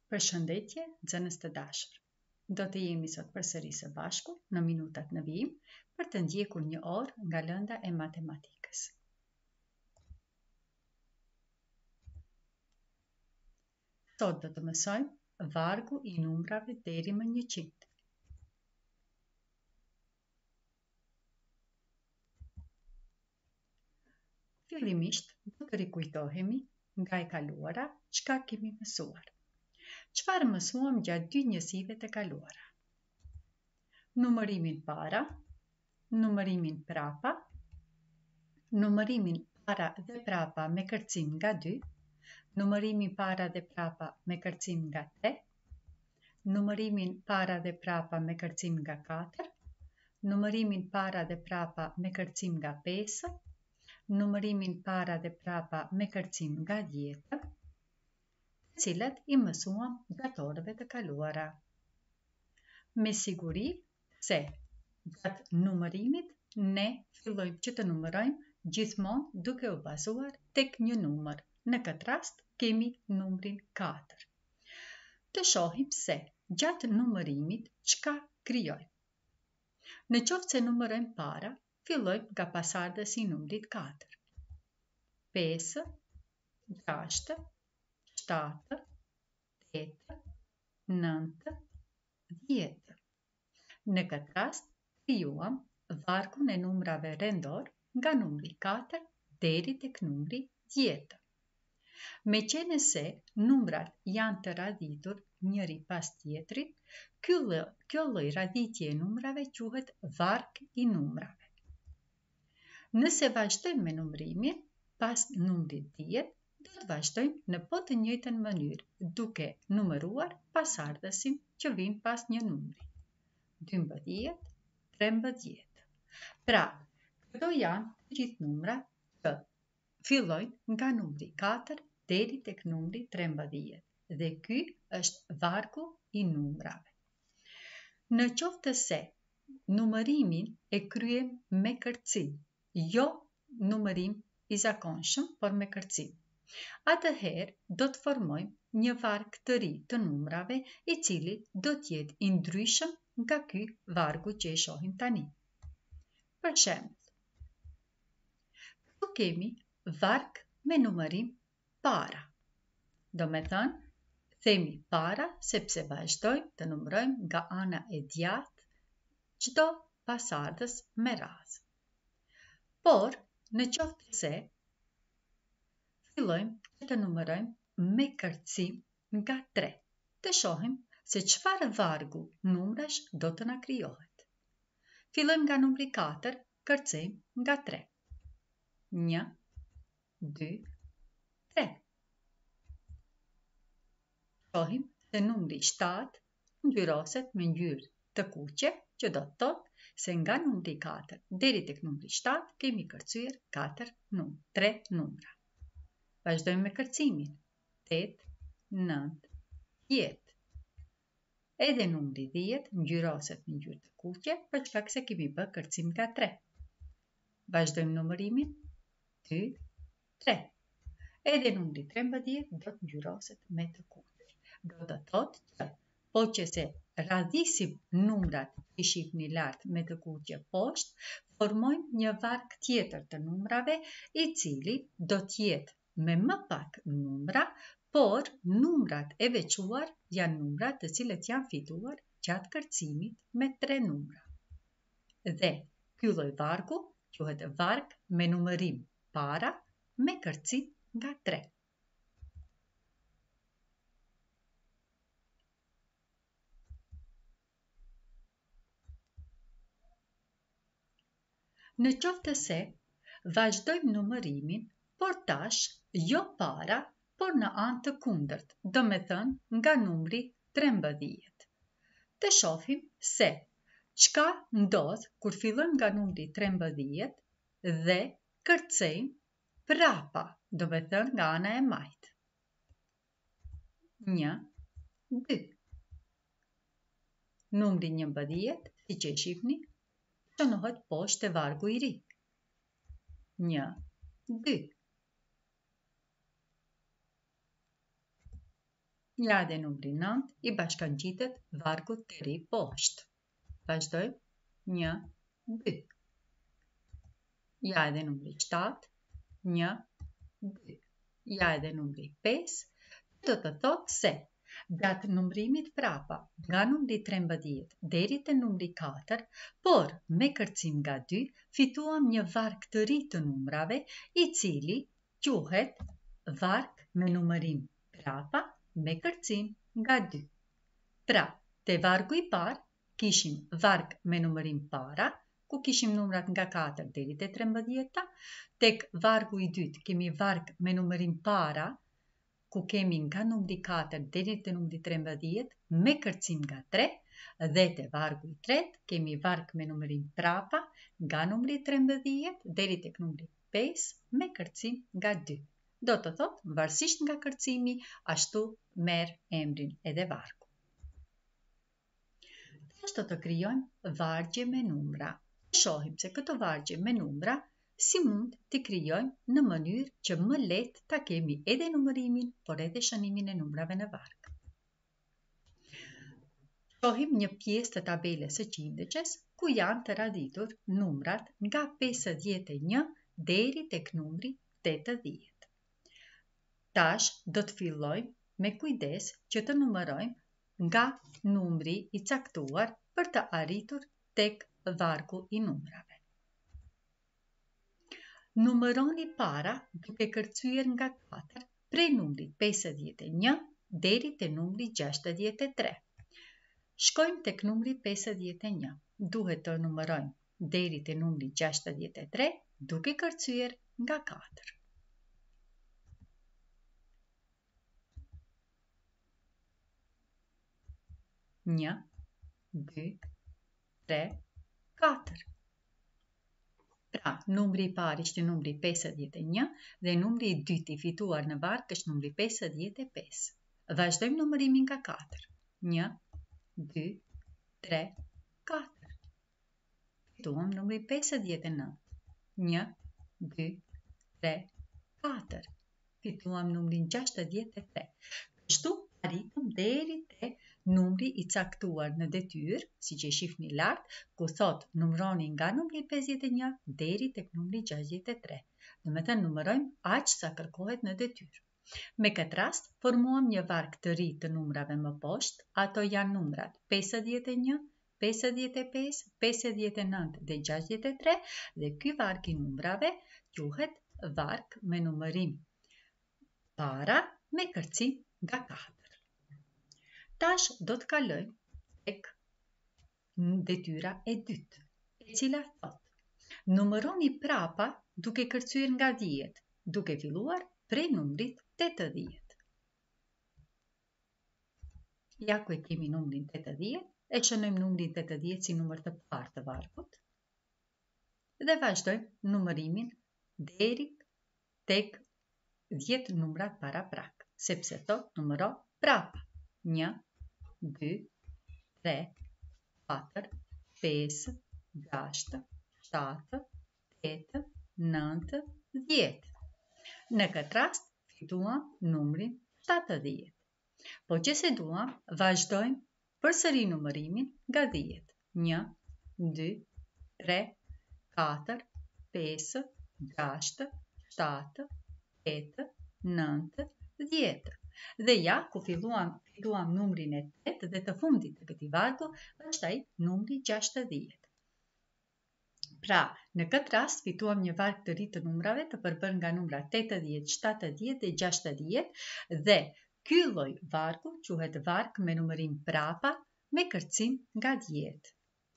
Përshëndetje, nxënës të dashur. Do të jemi sot përsëri së bashku në minutat në vijim për të ndjekur një orë nga lënda e matematikës. Sot do të mësojmë vargu i numrave deri më 100. Fillimisht do të rikujtohemi nga e kaluara çka kemi mësuar. Çfarë mësuam gjatë dy njësive të kaluara? Numërimin para, numërimin prapa, numërimin para dhe prapa me kërcim nga 2, numërimin para dhe prapa me kërcim nga 3, numërimin para dhe prapa me kërcim nga 4, numërimin para dhe prapa me kërcim nga 5, numërimin para dhe prapa me kërcim nga 10, të cilat i mësuam gjatë orëve të kaluara. Me siguri se gjatë numërimit ne fillojmë që të numërojmë gjithmonë duke u bazuar tek një numër. Në këtë rast kemi numrin 4. Të shohim se gjatë numërimit çka krijojmë. Në qoftë se numërojmë para, fillojmë nga pasardhësi i numrit 4. 5, 6, 7, 8, 9, 10. Në këtë rast, krijuam vargun e numrave rëndor nga numri 4 deri tek numri 10. Meqenëse se numrat janë të radhitur njëri pas tjetrit, kjo lloj radhitje e numrave quhet varg i numrave. Nëse vazhdojmë me numrimin, pas numrit 10, do të vazhdojmë në po të njëjtën mënyrë, duke numëruar pasardhësin që vijnë pas një numri. 12, 13. Pra, këto janë të gjithë numrat që fillojnë nga numri 4 deri tek numri 13 dhe ky është vargu i numrave. Në qoftë se numërimin e kryem me kërcim, jo numërim i zakonshëm, por me kërcim, atëherë do të formojmë një varg të ri të numrave i cili do të jetë i ndryshëm nga ky vargu që e shohim tani. Për shembull, këtu kemi varg me numërim para. Do me thënë, themi para sepse vazhdojmë të numërojmë nga ana e djathtë çdo pasardhës me radhë. Por, në qoftë se fillojmë të numërojmë me kërcim nga 3, të shohim se çfarë vargu numrash do të na krijohet. Fillojmë nga numri 4, kërcejmë nga 3. 1, 2, 3. Shohim se numri 7 ngjyroset me ngjyrë të kuqe, që do të thotë se nga numri 4 deri tek numri 7 kemi kërcyer 3 numra. Vazhdojmë me kërcimin. 8, 9, 10. Edhe numri 10 ngjyroset me ngjyrë të kuqe për shkak se kemi bërë kërcim nga 3. Vazhdojmë numërimin. 2, 3. Edhe numri 13 do të ngjyroset me të kuqe. Do të thotë që po që se radhisim numrat që shihni lart me të kuqe poshtë, formojmë një varg tjetër të numrave i cili do të jetë me më pak numra, por numrat e veçuar janë numrat të cilët janë fituar gjatë kërcimit me 3 numra. Dhe ky lloj vargu quhet varg me numërim para me kërcim nga 3. Në qoftë se vazhdojmë numërimin, por tash jo para, por në anë të kundërt, do me thënë nga numri 13. Të shohim se çka ndodh kur fillojmë nga numri 13 dhe kërcejmë prapa, do me thënë nga ana e majtë. 1, 2. Numri 11, si që e shihni, shënohet poshtë e vargu i ri. 1, 2. Ja edhe numri 9 I bashkangjitet vargut të ri poshtë. Vazhdojmë. 1, 2. Ja edhe numri 7. 1, 2. Ja edhe numri 5. Do të thotë se gjatë numrimit prapa nga numri 13 deri te numri 4, por me kërcim nga 2, fituam një varg të ri të numrave, I cili quhet varg me numërim prapa me kërcim nga 2. Pra, te vargu I parë kishim varg me numërim para, ku kishim numrat nga 4 deri te 13, tek vargu I dytë kemi varg me numërim para, ku kemi nga numri 4 deri te numri 13 me kërcim nga 3, dhe te vargu I tretë kemi varg me numërim prapa nga numri 13 deri tek numri 5 me kërcim nga 2. Do të thotë, varësisht nga kërcimi, ashtu merr emrin edhe vargu. Tash do të krijojmë vargje me numra. Shohim se këto vargje me numra si mund t'i krijojmë në mënyrë që më lehtë ta kemi edhe numërimin, por edhe shënimin e numrave në varg. Shohim një pjesë të tabelës së qindëqes ku janë të raditur numrat nga 51 deri tek numri 80. Tash do të fillojmë me kujdes që të numërojmë nga numri I caktuar për të arritur tek vargu I numrave. Numëroni para duke kërcyer nga 4 prej numrit 51 deri te numri 63. Shkojmë tek numri 51. Duhet të numërojmë deri te numri 63 duke kërcyer nga 4. Një, 2, 3, 4. Pra, numri I parë ishte numri 51 dhe numri I dytë I fituar në varg është numri 55. Vazhdojmë numërimin nga 4. 1, 2, 3, 4. Fituam numri 59. 1, 2, 3, 4. Fituam numrin 63. Kështu arritëm deri te numri I caktuar në detyrë, siç e shihni lart, ku thot numëroni nga numri 51 deri tek numri 63. Do të thënë numërojmë aq sa kërkohet në detyrë. Me këtë rast formuam një varg të ri të numrave më poshtë, ato janë numrat 51, 55, 59 dhe 63 dhe ky varg I numrave quhet varg me numërim para me kërcim nga 4. Tash do të kalojmë tek detyra e dytë, e cila thot numëroni prapa duke kërcyer nga 10, duke filluar prej numrit 80. Ja ku e kemi numrin 80, e shënojmë numrin 80 si numër të parë të vargut dhe vazhdojmë numërimin deri tek 10 numrat para prag, sepse thot numëro prapa. 1, 2, 3, 4, 5, 6, 7, 8, 9, 10. Në këtë rast fituam numrin 70. Po që se duam, vazhdojmë përsëri numërimin nga 10. 1, 2, 3, 4, 5, 6, 7, 8, 9, 10. Dhe ja, ku fituam numrin e 8 dhe të fundit të këtij vargu është ai numri 60. Pra, në këtë rast fituam një varg të ri të numrave të përbërë nga numrat 80, 70 dhe 60 dhe ky lloj vargu quhet varg me numërim prapa me kërcim nga 10.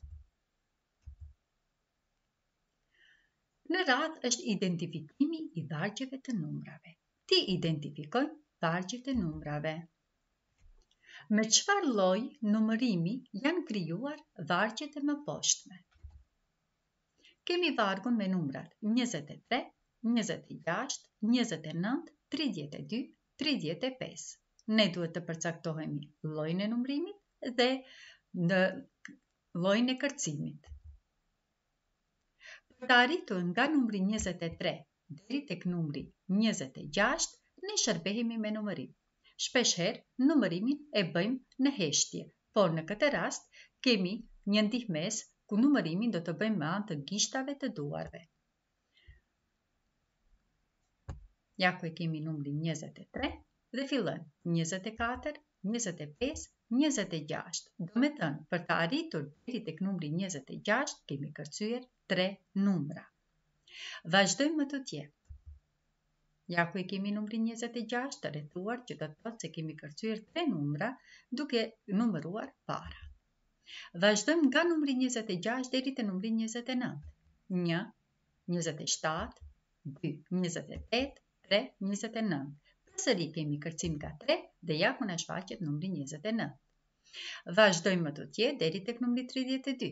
Në radhë është identifikimi I vargjeve të numrave. Ti identifikoj vargjet e numrave. Me çfarë lloj numërimi janë krijuar vargjet e mëposhtme? Kemi vargun me numrat 23, 26, 29, 32, 35. Ne duhet të përcaktohemi llojin e numërimit dhe në llojin e kërcimit. Për të arritur nga numri 23 deri tek numri 26, ne shërbehemi me numërim. Shpeshherë numërimin e bëjmë në heshtje, por në këtë rast kemi një ndihmes ku numërimin do të bëjmë me anë të gishtave të duarve. Ja ku e kemi numrin 23 dhe fillojmë 24, 25, 26. Do me thënë, për të arritur deri tek numri 26 kemi kërcyer 3 numra. Vazhdojmë më tutje. Ja ku e kemi numrin 26 të rrethuar, që do të thotë se kemi kërcyer 3 numra duke numëruar para. Vazhdojmë nga numri 26 deri te numri 29. 1, 27, 2, 28, 3, 29. Përsëri kemi kërcim nga 3 dhe ja ku na shfaqet numri 29. Vazhdojmë më tutje deri tek numri 32.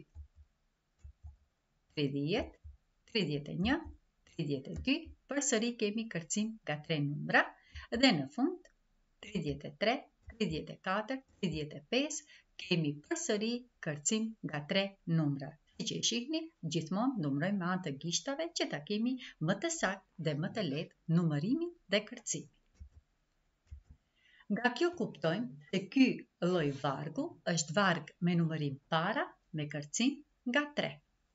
30, 31, 32, përsëri kemi kërcim nga 3 numra dhe në fund 33, 34, 35 kemi përsëri kërcim nga 3 numra. Si që e shihni, gjithmonë numërojmë me anë të gishtave që ta kemi më të saktë dhe më të lehtë numërimin dhe kërcimin. Nga kjo kuptojmë se ky lloj vargu është varg me numërim para me kërcim nga 3.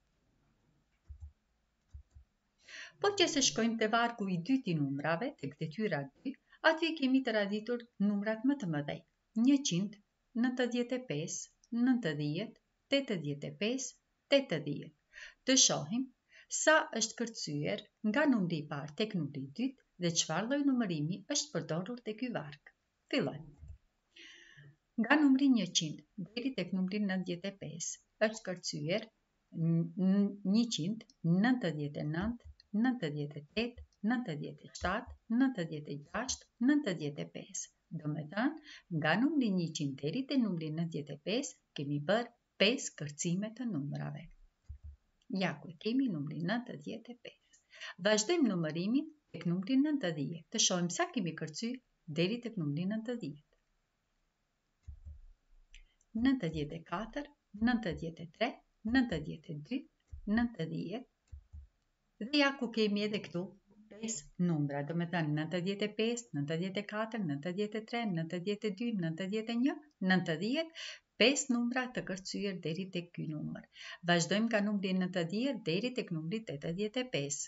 Po që se shkojmë te vargu i dytë i numrave, tek detyra 2, aty kemi të raditur numrat më të mëdhenj: 100, 95, 90, 85, 80. Të shohim sa është kërcyer nga numri i parë tek numri i dytë dhe çfarë lloj numërimi është përdorur te ky varg. Fillojmë. Nga numri 100 deri tek numri 95 është kërcyer 100, 99, 98, 97, 96, 95. Do me thënë, nga numri 100 deri te numri 95 kemi bërë 5 kërcime të numrave. Ja ku kemi numri 95. Vazhdojmë numërimin tek numri 90. Të shohim sa kemi kërcyer deri tek numri 90. 94, 93, 92, 90. Dhe ja ku kemi edhe këtu 5 numra, do me thënë 95, 94, 93, 92, 91, 90, 5 numra të kërcyer deri tek ky numër. Vazhdojmë nga numri 90 deri tek numri 85.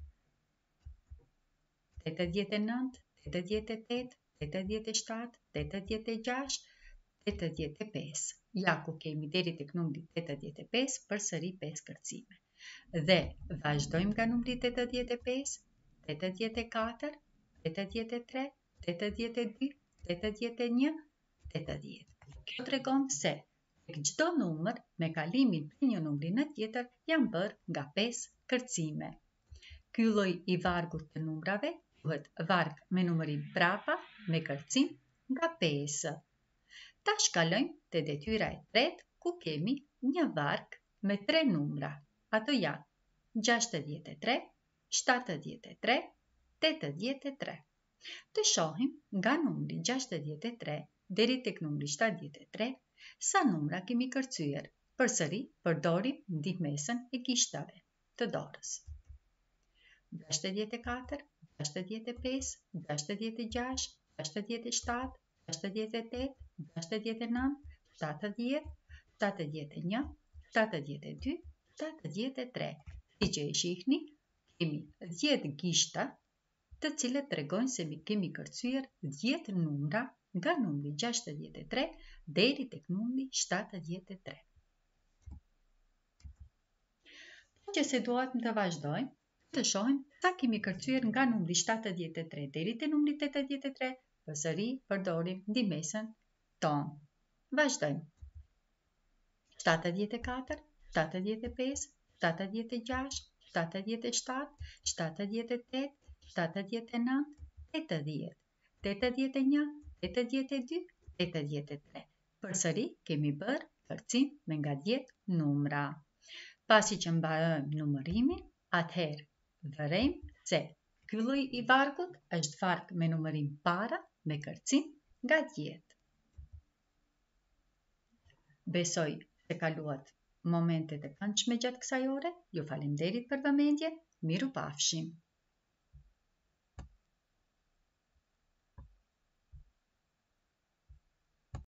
89, 88, 87, 86, 85. Ja ku kemi deri tek numri 85 përsëri 5 kërcime. Dhe vazhdojmë nga numri 85, 84, 83, 82, 81, 80. Kjo tregon se tek çdo numër me kalimin prej një numri në tjetër janë bërë nga 5 kërcime. Ky lloj i vargut të numrave quhet varg me numërim prapa me kërcim nga 5. Tash kalojmë te detyra e tretë ku kemi një varg me 3 numra. Ato janë 63, 73, 83. Të shohim nga numri 63 deri tek numri 73 sa numra kemi kërcyer. Përsëri përdorim ndihmesën e gishtave të dorës. 64, 65, 66, 67, 68, 69, 70, 71, 72, 73. Si që e shihni, kemi 10 gishta të cilët tregojnë se kemi kërcyer 10 numra nga numri 63 deri tek numri 73. Po që se duat të vazhdojmë, të shohim sa kemi kërcyer nga numri 73 deri te numri 83, përsëri përdorim ndihmesën tonë. Vazhdojmë. 74, 75, 76, 77, 78, 79, 80, 81, 82, 83. Përsëri kemi bërë kërcim me nga 10 numra. Pasi që mbarojmë numërimin, atëherë vërejmë se ky lloj i vargut është varg me numërim para me kërcim nga 10. Besoj se kaluat momentet e këndshme gjatë kësaj ore. Ju falenderit për vëmendje. Miru pafshim.